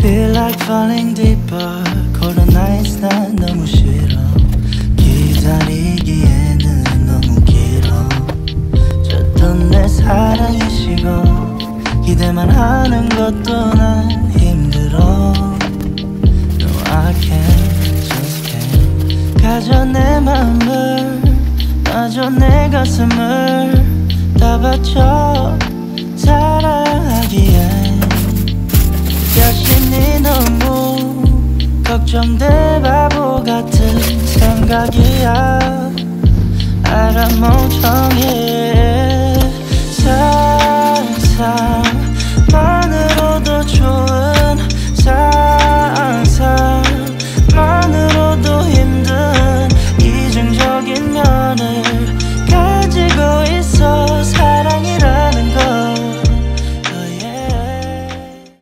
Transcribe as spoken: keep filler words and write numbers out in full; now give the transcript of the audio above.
Feel like falling deeper. Cold nights 난 너무 싫어. 기다리기에는 너무 길어. 줬던 내 사랑이 식어. 기대만 하는 것도 난 힘들어. No I can't, just can't. 가져 내 맘을, 마저 내 가슴을 다 바쳐 사랑하기엔 자신이 너무 걱정돼. 바보 같은 생각이야. 알아 멍청해.